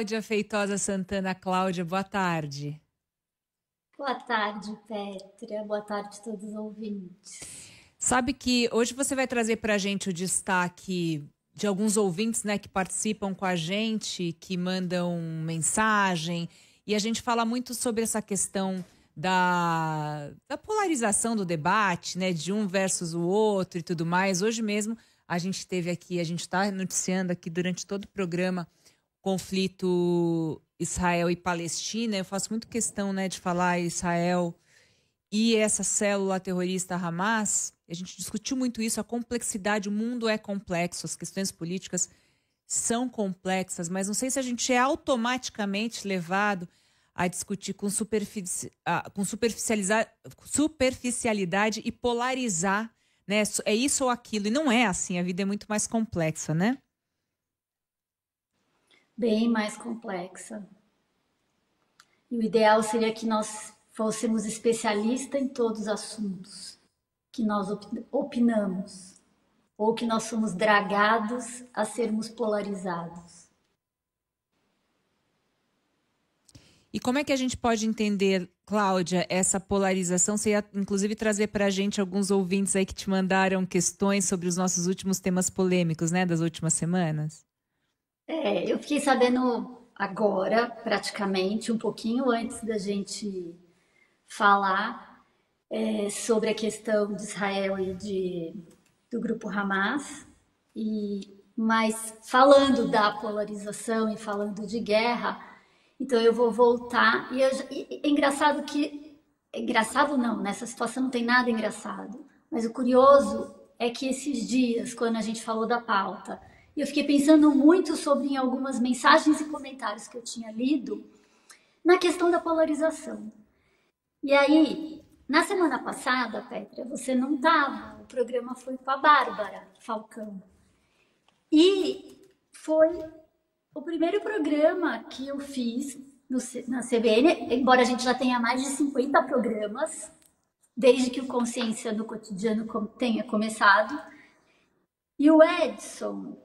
Cláudia Feitosa Santana. Cláudia, boa tarde. Boa tarde, Pétria. Boa tarde a todos os ouvintes. Sabe que hoje você vai trazer para a gente o destaque de alguns ouvintes, né, que participam com a gente, que mandam mensagem, e a gente fala muito sobre essa questão da polarização do debate, né, de um versus o outro e tudo mais. Hoje mesmo a gente teve aqui, a gente está noticiando aqui durante todo o programa conflito Israel e Palestina. Eu faço muito questão, né, de falar Israel e essa célula terrorista Hamas. A gente discutiu muito isso, a complexidade, o mundo é complexo, as questões políticas são complexas, mas não sei se a gente é automaticamente levado a discutir com superficialidade e polarizar, né? É isso ou aquilo, e não é assim, a vida é muito mais complexa, né? Bem mais complexa. E o ideal seria que nós fôssemos especialistas em todos os assuntos que nós opinamos, ou que nós somos dragados a sermos polarizados. E como é que a gente pode entender, Cláudia, essa polarização? Você ia, inclusive, trazer para a gente alguns ouvintes aí que te mandaram questões sobre os nossos últimos temas polêmicos, né, das últimas semanas. Eu fiquei sabendo agora, praticamente, um pouquinho antes da gente falar sobre a questão de Israel e do grupo Hamas, mas falando da polarização e falando de guerra, então eu vou voltar. E é engraçado que. Engraçado não, nessa situação não tem nada engraçado. Mas o curioso é que esses dias, quando a gente falou da pauta, eu fiquei pensando muito sobre em algumas mensagens e comentários que eu tinha lido na questão da polarização. E aí, na semana passada, Petra, você não estava, o programa foi com a Bárbara Falcão. E foi o primeiro programa que eu fiz na CBN, embora a gente já tenha mais de 50 programas, desde que o Consciência no Cotidiano tenha começado. E o Edson,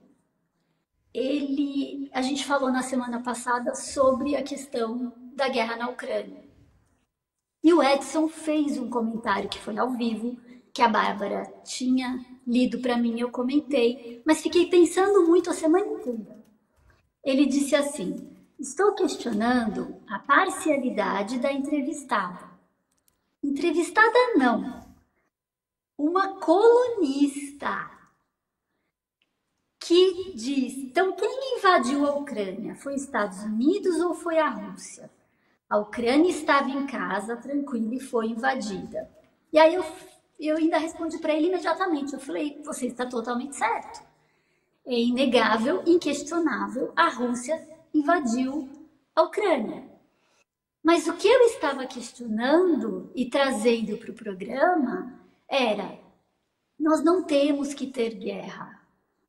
a gente falou na semana passada sobre a questão da guerra na Ucrânia. E o Edson fez um comentário que foi ao vivo, que a Bárbara tinha lido para mim, eu comentei, mas fiquei pensando muito a semana inteira. Ele disse assim: estou questionando a parcialidade da entrevistada. Entrevistada não, uma colunista que diz, então quem invadiu a Ucrânia? Foi os Estados Unidos ou foi a Rússia? A Ucrânia estava em casa, tranquila, e foi invadida. E aí eu ainda respondi para ele imediatamente. Eu falei, você está totalmente certo. É inegável, inquestionável, a Rússia invadiu a Ucrânia. Mas o que eu estava questionando e trazendo para o programa era, nós não temos que ter guerra.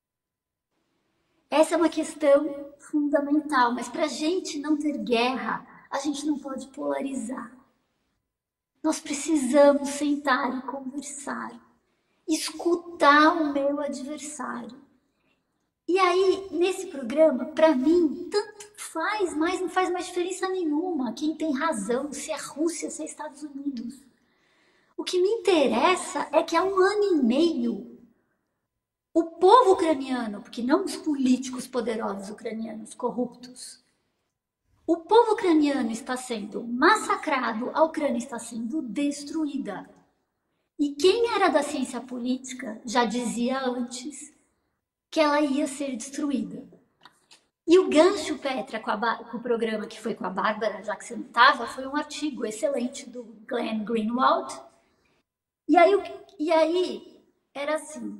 Essa é uma questão fundamental, mas para a gente não ter guerra, a gente não pode polarizar. Nós precisamos sentar e conversar, escutar o meu adversário. E aí, nesse programa, para mim, tanto faz, mas não faz mais diferença nenhuma quem tem razão, se é Rússia, se é Estados Unidos. O que me interessa é que há 1 ano e meio, o povo ucraniano, porque não os políticos poderosos ucranianos corruptos, o povo ucraniano está sendo massacrado, a Ucrânia está sendo destruída. E quem era da ciência política já dizia antes que ela ia ser destruída. E o gancho, Petra, com o programa que foi com a Bárbara, já que você não estava, foi um artigo excelente do Glenn Greenwald. E aí era assim: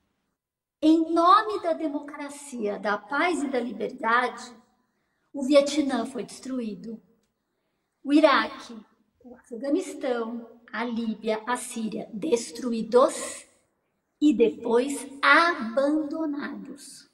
em nome da democracia, da paz e da liberdade, o Vietnã foi destruído. O Iraque, o Afeganistão, a Líbia, a Síria, destruídos e depois abandonados.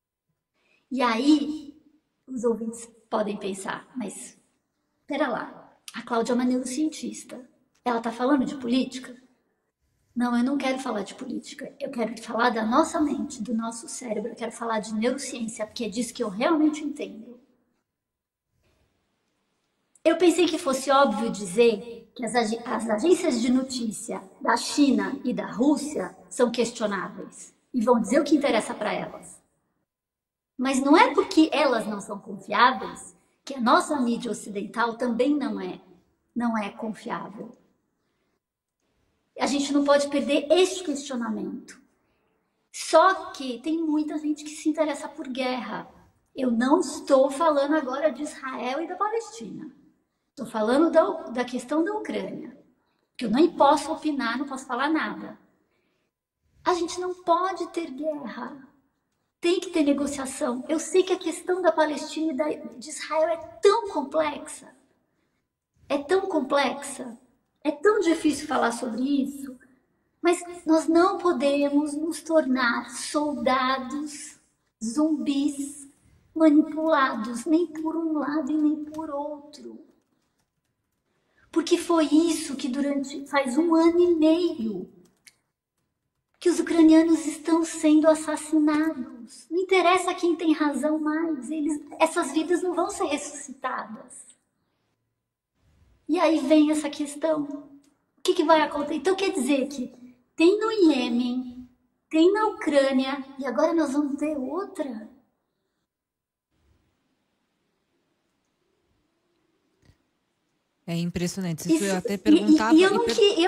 E aí, os ouvintes podem pensar, mas espera lá, a Cláudia é uma neurocientista, ela está falando de política? Não, eu não quero falar de política, eu quero falar da nossa mente, do nosso cérebro, eu quero falar de neurociência, porque é disso que eu realmente entendo. Eu pensei que fosse óbvio dizer que as agências de notícia da China e da Rússia são questionáveis e vão dizer o que interessa para elas. Mas não é porque elas não são confiáveis que a nossa mídia ocidental também não é confiável. A gente não pode perder este questionamento. Só que tem muita gente que se interessa por guerra. Eu não estou falando agora de Israel e da Palestina. Estou falando da questão da Ucrânia. Que eu nem posso opinar, não posso falar nada. A gente não pode ter guerra. Tem que ter negociação. Eu sei que a questão da Palestina e de Israel é tão complexa. É tão complexa. É tão difícil falar sobre isso. Mas nós não podemos nos tornar soldados, zumbis, manipulados, nem por um lado e nem por outro. Porque foi isso que faz 1 ano e meio que os ucranianos estão sendo assassinados. Não interessa quem tem razão mais, essas vidas não vão ser ressuscitadas. E aí vem essa questão, o que vai acontecer? Então quer dizer que tem no Iêmen, tem na Ucrânia, e agora nós vamos ter outra? É impressionante. Isso eu até perguntava. Eu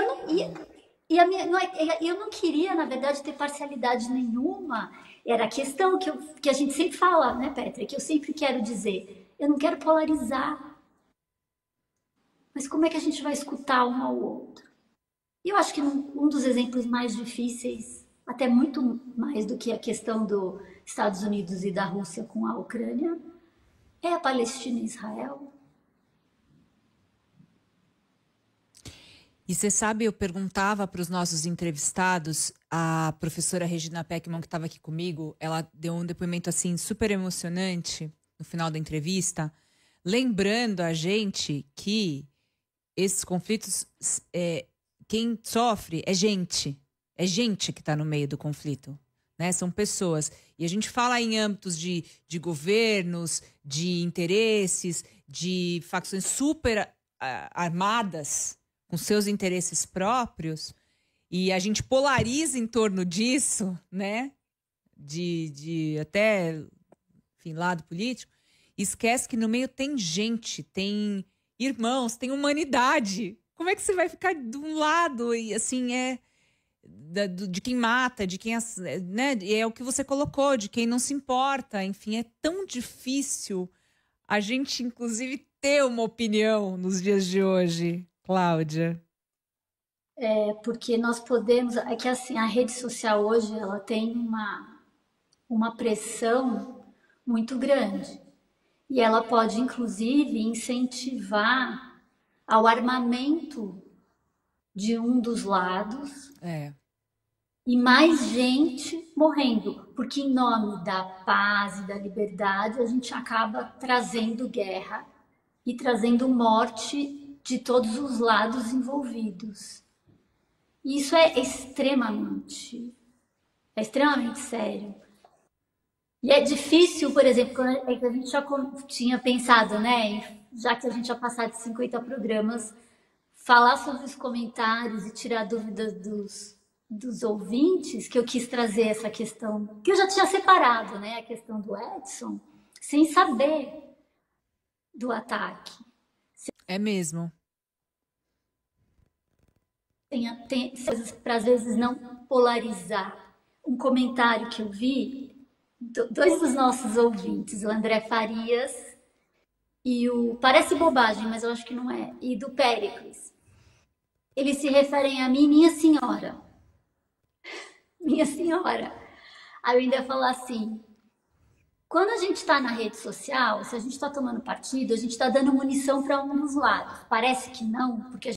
não queria, na verdade, ter parcialidade nenhuma. Era a questão que a gente sempre fala, né, Petra? Que eu sempre quero dizer. Eu não quero polarizar. Mas como é que a gente vai escutar um ao outro? E eu acho que um dos exemplos mais difíceis, até muito mais do que a questão dos Estados Unidos e da Rússia com a Ucrânia, é a Palestina e Israel. E você sabe, eu perguntava para os nossos entrevistados, a professora Regina Peckman, que estava aqui comigo, ela deu um depoimento assim super emocionante no final da entrevista, lembrando a gente que esses conflitos, quem sofre é gente que está no meio do conflito, né? São pessoas. E a gente fala em âmbitos de governos, de interesses, de facções super armadas, com seus interesses próprios, e a gente polariza em torno disso, né? De até, enfim, lado político, e esquece que no meio tem gente, tem irmãos, tem humanidade. Como é que você vai ficar de um lado e assim de quem mata, de quem, né? É o que você colocou, de quem não se importa. Enfim, é tão difícil a gente, inclusive, ter uma opinião nos dias de hoje, Cláudia. Porque nós podemos... É que assim, a rede social hoje, ela tem uma pressão muito grande. E ela pode, inclusive, incentivar ao armamento de um dos lados e mais gente morrendo. Porque em nome da paz e da liberdade, a gente acaba trazendo guerra e trazendo morte de todos os lados envolvidos. E isso é extremamente sério. E é difícil, por exemplo, a gente já tinha pensado, né? Já que a gente já passou de 50 programas, falar sobre os comentários e tirar dúvidas dos ouvintes, que eu quis trazer essa questão, que eu já tinha separado, né? A questão do Edson, sem saber do ataque. É mesmo. Tem coisas para, às vezes, não polarizar. Um comentário que eu vi, dois dos nossos ouvintes, o André Farias e parece bobagem, mas eu acho que não é, e do Péricles. Eles se referem a mim, minha senhora. Minha senhora. Aí eu ainda falo assim, quando a gente está na rede social, se a gente está tomando partido, a gente está dando munição para um dos lados. Parece que não, porque a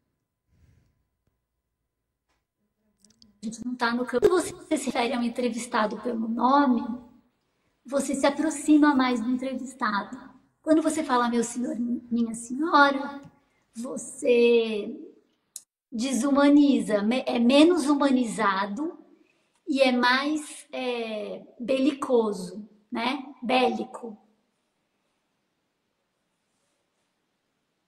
gente não está no campo. Quando você se refere a um entrevistado pelo nome, você se aproxima mais do entrevistado. Quando você fala meu senhor, minha senhora, você desumaniza, é menos humanizado e é mais belicoso, né? Bélico.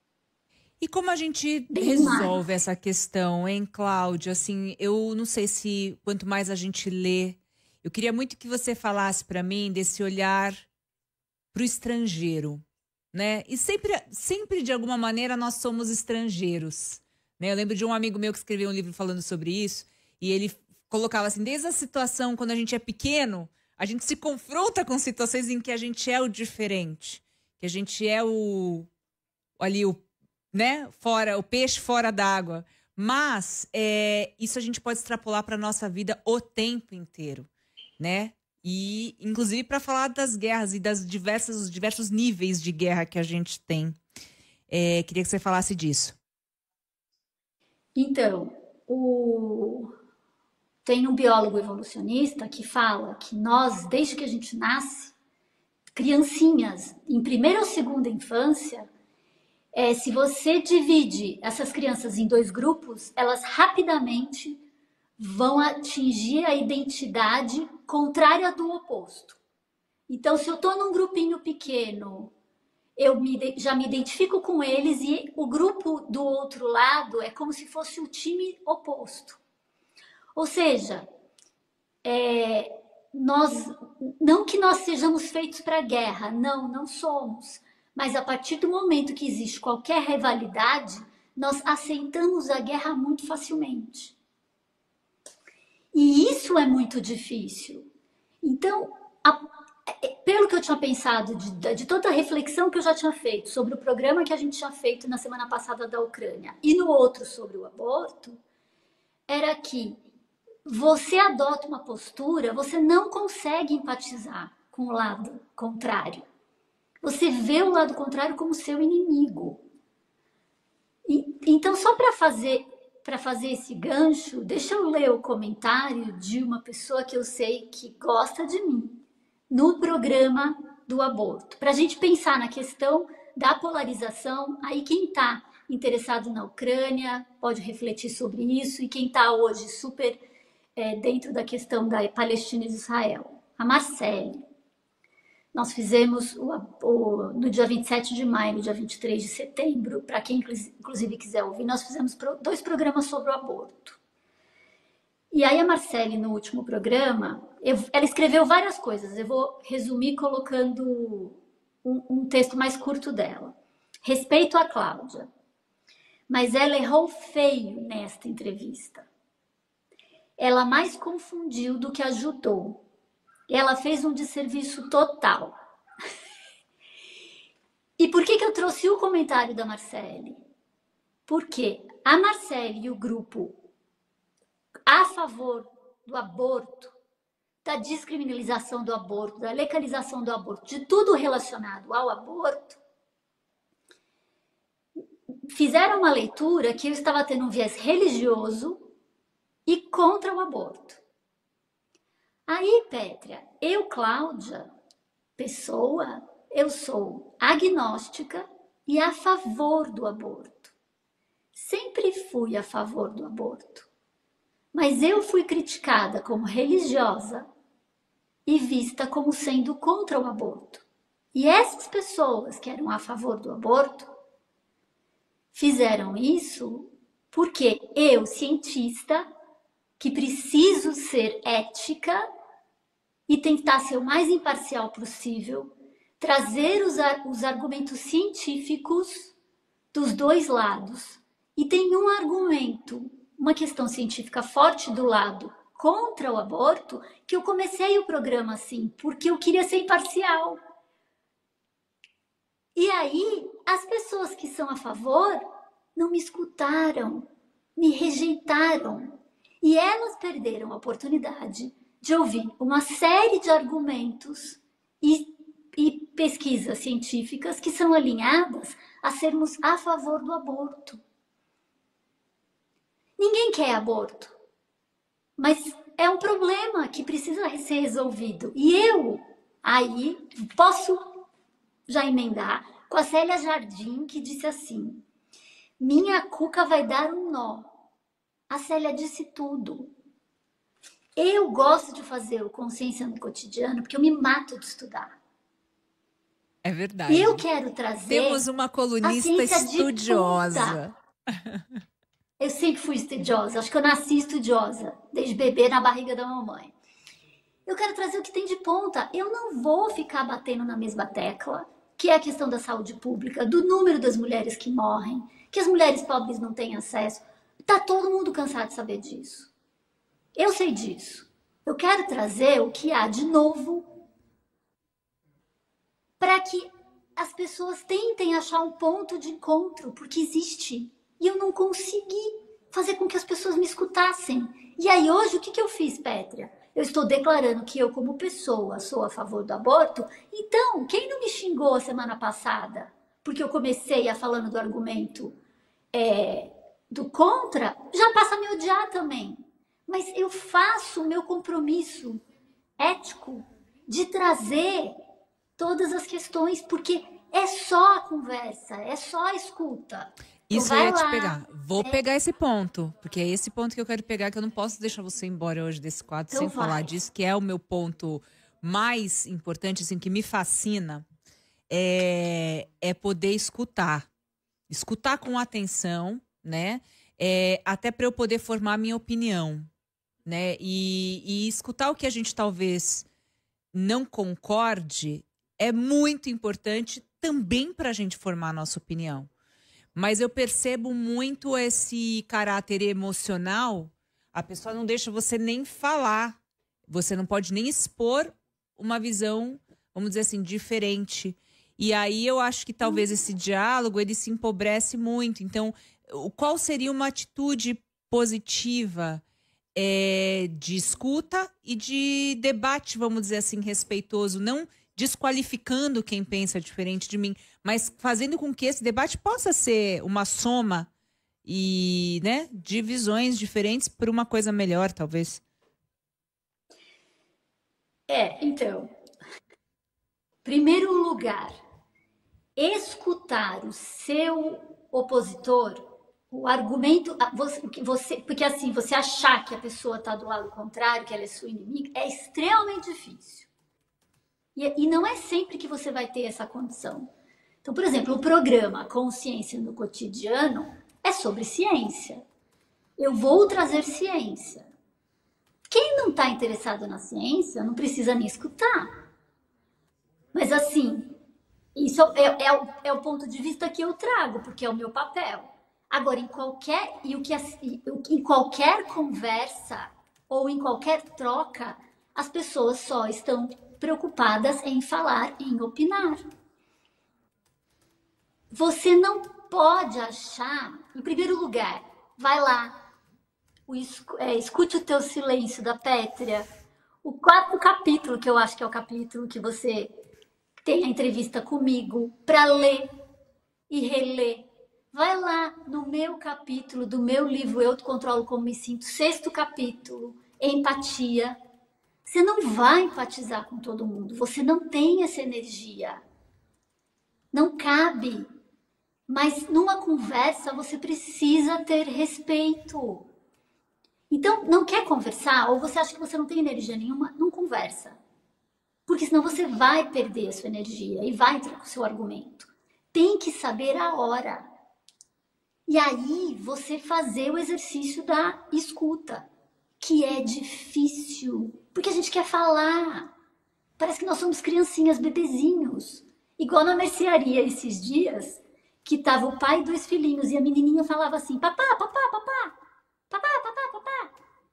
E como a gente bem mais. resolve essa questão, hein, Cláudia? Assim, eu não sei se quanto mais a gente lê, eu queria muito que você falasse para mim desse olhar para o estrangeiro, né? E sempre de alguma maneira nós somos estrangeiros, né? Eu lembro de um amigo meu que escreveu um livro falando sobre isso e ele colocava assim, desde a situação quando a gente é pequeno, a gente se confronta com situações em que a gente é o diferente, que a gente é o né, fora, o peixe fora d'água. Mas isso a gente pode extrapolar para nossa vida o tempo inteiro, né? E inclusive para falar das guerras e os diversos níveis de guerra que a gente tem. Queria que você falasse disso. Então, tem um biólogo evolucionista que fala que nós, desde que a gente nasce, criancinhas, em primeira ou segunda infância, se você divide essas crianças em dois grupos, elas rapidamente vão atingir a identidade contrária do oposto. Então, se eu estou num grupinho pequeno, já me identifico com eles e o grupo do outro lado é como se fosse o time oposto. Ou seja, nós, não que nós sejamos feitos para a guerra, não somos. Mas a partir do momento que existe qualquer rivalidade, nós aceitamos a guerra muito facilmente. E isso é muito difícil. Então, pelo que eu tinha pensado, de toda a reflexão que eu já tinha feito sobre o programa que a gente tinha feito na semana passada da Ucrânia e no outro sobre o aborto, era que você adota uma postura, você não consegue empatizar com o lado contrário. Você vê o lado contrário como seu inimigo. Então, só para fazer esse gancho, deixa eu ler o comentário de uma pessoa que eu sei que gosta de mim no programa do aborto, para a gente pensar na questão da polarização. Aí quem está interessado na Ucrânia pode refletir sobre isso, e quem está hoje super dentro da questão da Palestina e Israel. A Marcele. Nós fizemos no dia 27 de maio, no dia 23 de setembro, para quem inclusive quiser ouvir, nós fizemos 2 programas sobre o aborto. E aí a Marcele, no último programa, ela escreveu várias coisas. Eu vou resumir colocando um texto mais curto dela. Respeito a Cláudia, mas ela errou feio nesta entrevista. Ela mais confundiu do que ajudou. Ela fez um desserviço total. E por que eu trouxe o comentário da Marcele? Porque a Marcele e o grupo a favor do aborto, da descriminalização do aborto, da legalização do aborto, de tudo relacionado ao aborto, fizeram uma leitura que eu estava tendo um viés religioso e contra o aborto. Aí, Pétria, eu, Cláudia, pessoa, eu sou agnóstica e a favor do aborto. Sempre fui a favor do aborto. Mas eu fui criticada como religiosa e vista como sendo contra o aborto. E essas pessoas que eram a favor do aborto fizeram isso porque eu, cientista, que preciso ser ética e tentar ser o mais imparcial possível, trazer os argumentos científicos dos dois lados. E tem um argumento, uma questão científica forte do lado contra o aborto, que eu comecei o programa assim, porque eu queria ser imparcial. E aí, as pessoas que são a favor não me escutaram, me rejeitaram. E elas perderam a oportunidade de ouvir uma série de argumentos e pesquisas científicas que são alinhadas a sermos a favor do aborto. Ninguém quer aborto, mas é um problema que precisa ser resolvido. E eu, aí, posso já emendar com a Célia Jardim, que disse assim: minha cuca vai dar um nó. A Célia disse tudo. Eu gosto de fazer o Consciência no Cotidiano porque eu me mato de estudar. É Eu verdade. quero trazer Temos uma a colunista ciência de ponta. estudiosa. Eu sempre fui estudiosa, acho que eu nasci estudiosa, desde bebê na barriga da mamãe. Eu quero trazer o que tem de ponta. Eu não vou ficar batendo na mesma tecla, que é a questão da saúde pública, do número das mulheres que morrem, que as mulheres pobres não têm acesso. Tá todo mundo cansado de saber disso. Eu sei disso. Eu quero trazer o que há de novo para que as pessoas tentem achar um ponto de encontro, porque existe. E eu não consegui fazer com que as pessoas me escutassem. E aí hoje, o que eu fiz, Pétria? Eu estou declarando que eu, como pessoa, sou a favor do aborto. Então, quem não me xingou a semana passada, porque eu comecei a falando do argumento do contra, já passa a me odiar também. Mas eu faço o meu compromisso ético de trazer todas as questões, porque é só a conversa, é só a escuta. Então, Isso eu ia vai te lá. pegar. Vou pegar esse ponto, porque é esse ponto que eu quero pegar, que eu não posso deixar você embora hoje desse quadro Então sem falar vai. disso, que é o meu ponto mais importante, assim, que me fascina, é poder escutar. Escutar com atenção, né? Até para eu poder formar a minha opinião, né? E escutar o que a gente talvez não concorde é muito importante também para a gente formar a nossa opinião. Mas eu percebo muito esse caráter emocional. A pessoa não deixa você nem falar. Você não pode nem expor uma visão, vamos dizer assim, diferente. E aí eu acho que talvez esse diálogo, ele se empobrece muito. Então, qual seria uma atitude positiva de escuta e de debate, vamos dizer assim, respeitoso, não desqualificando quem pensa diferente de mim, mas fazendo com que esse debate possa ser uma soma e, né, de visões diferentes para uma coisa melhor, talvez. Então, primeiro lugar, escutar o seu opositor, o argumento, porque assim, você achar que a pessoa está do lado contrário, que ela é sua inimiga, é extremamente difícil. E não é sempre que você vai ter essa condição. Então, por exemplo, o programa Consciência no Cotidiano é sobre ciência. Eu vou trazer ciência. Quem não está interessado na ciência não precisa nem escutar. Mas assim, isso é o ponto de vista que eu trago, porque é o meu papel. Agora, em qualquer conversa ou em qualquer troca, as pessoas só estão preocupadas em falar, em opinar. Você não pode achar, em primeiro lugar, vai lá, escute o teu silêncio da Pétria, o quarto capítulo, que eu acho que é o capítulo que você tem a entrevista comigo, para ler e reler. Vai lá no meu capítulo do meu livro Eu Te Controlo Como Me Sinto, sexto capítulo, empatia. Você não vai empatizar com todo mundo, você não tem essa energia. Não cabe. Mas numa conversa você precisa ter respeito. Então, não quer conversar, ou você acha que você não tem energia nenhuma, não conversa. Porque senão você vai perder a sua energia e vai entrar com o seu argumento. Tem que saber a hora. E aí você fazer o exercício da escuta, que é difícil, porque a gente quer falar. Parece que nós somos criancinhas, bebezinhos. Igual na mercearia esses dias, que tava o pai e dois filhinhos, e a menininha falava assim, papá, papá, papá, papá, papá, papá.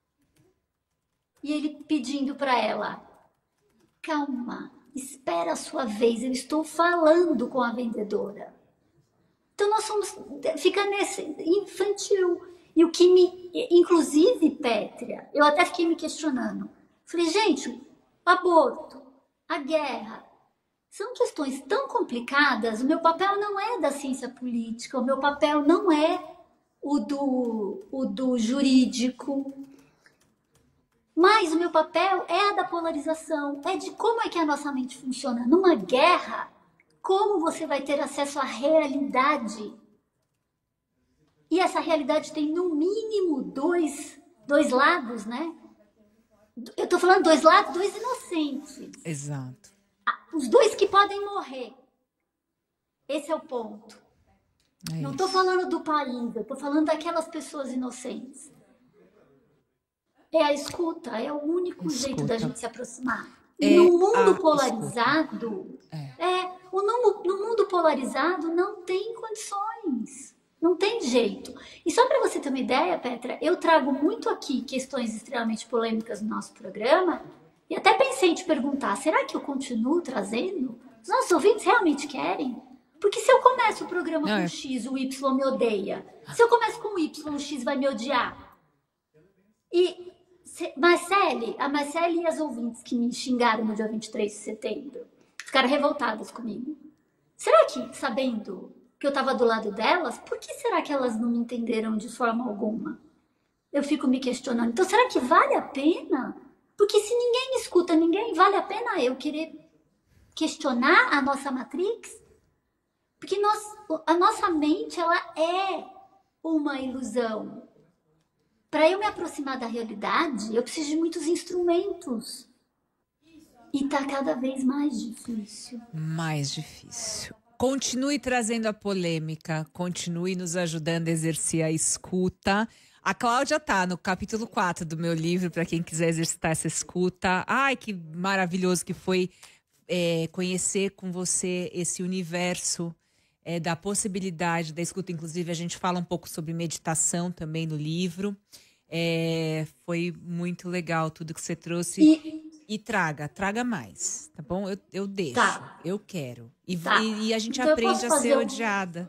E ele pedindo para ela, calma, espera a sua vez, eu estou falando com a vendedora. Então nós somos, fica nesse infantil. E o que inclusive, Pétria, eu até fiquei me questionando. Falei, gente, o aborto, a guerra, são questões tão complicadas. O meu papel não é da ciência política, o meu papel não é o do jurídico. Mas o meu papel é a da polarização, é de como é que a nossa mente funciona. Numa guerra, como você vai ter acesso à realidade? E essa realidade tem no mínimo dois lados, né? Eu tô falando dois lados, dois inocentes. Exato. Os dois que podem morrer. Esse é o ponto. É Não estou isso. falando do país, eu estou falando daquelas pessoas inocentes. É a escuta, é o único jeito da Escuta. gente se aproximar. É No mundo a escuta. polarizado, É. no mundo polarizado não tem condições, não tem jeito. E só para você ter uma ideia, Petra, eu trago muito aqui questões extremamente polêmicas no nosso programa e até pensei em te perguntar, será que eu continuo trazendo? Os nossos ouvintes realmente querem? Porque se eu começo o programa Não, com X, o Y me odeia. Se eu começo com Y, o X vai me odiar. E a Marcele e as ouvintes que me xingaram no dia 23 de setembro ficaram revoltadas comigo. Será que, sabendo que eu estava do lado delas, por que será que elas não me entenderam de forma alguma? Eu fico me questionando. Então, será que vale a pena? Porque se ninguém me escuta, ninguém, vale a pena eu querer questionar a nossa Matrix? Porque a nossa mente, ela é uma ilusão. Para eu me aproximar da realidade, eu preciso de muitos instrumentos. E tá cada vez mais difícil. mais difícil. Continue trazendo a polêmica, continue nos ajudando a exercer a escuta. A Cláudia tá no capítulo 4 do meu livro, para quem quiser exercitar essa escuta. Ai, que maravilhoso que foi conhecer com você esse universo da possibilidade da escuta. Inclusive, a gente fala um pouco sobre meditação também no livro. Foi muito legal tudo que você trouxe. E traga mais, tá bom? Eu deixo, Tá. eu quero. Tá. E a gente Então aprende a ser odiada.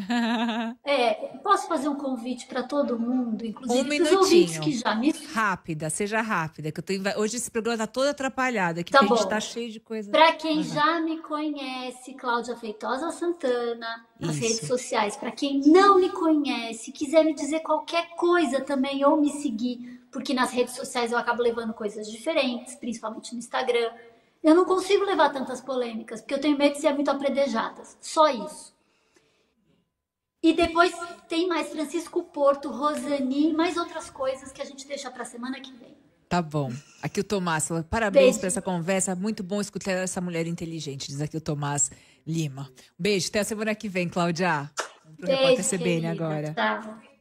Posso fazer um convite para todo mundo, Um inclusive para os ouvintes que minutinho. já me. Rápida, seja rápida, que hoje esse programa tá todo atrapalhado aqui, Tá porque a gente bom. tá cheio de coisa. Para quem já me conhece, Cláudia Feitosa Santana, nas Isso. redes sociais. Para quem não me conhece, quiser me dizer qualquer coisa também ou me seguir, porque nas redes sociais eu acabo levando coisas diferentes, principalmente no Instagram. Eu não consigo levar tantas polêmicas, porque eu tenho medo de ser muito apredejadas. Só isso. E depois tem mais Francisco Porto, Rosani, mais outras coisas que a gente deixa para a semana que vem. Tá bom. Aqui o Tomás fala, parabéns Beijo. por essa conversa. Muito bom escutar essa mulher inteligente, diz aqui o Tomás Lima. Beijo, até a semana que vem, Cláudia. Vamos pro Repórter Beijo, CBN querida. agora. Tchau.